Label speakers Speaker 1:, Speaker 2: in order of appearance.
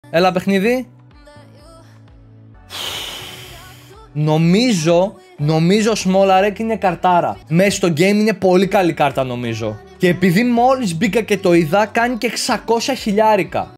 Speaker 1: Έλα παιχνίδι. Νομίζω Smolarek είναι καρτάρα. Μέσα στο game είναι πολύ καλή κάρτα νομίζω. Και επειδή μόλις μπήκα και το είδα, κάνει και 600 χιλιάρικα.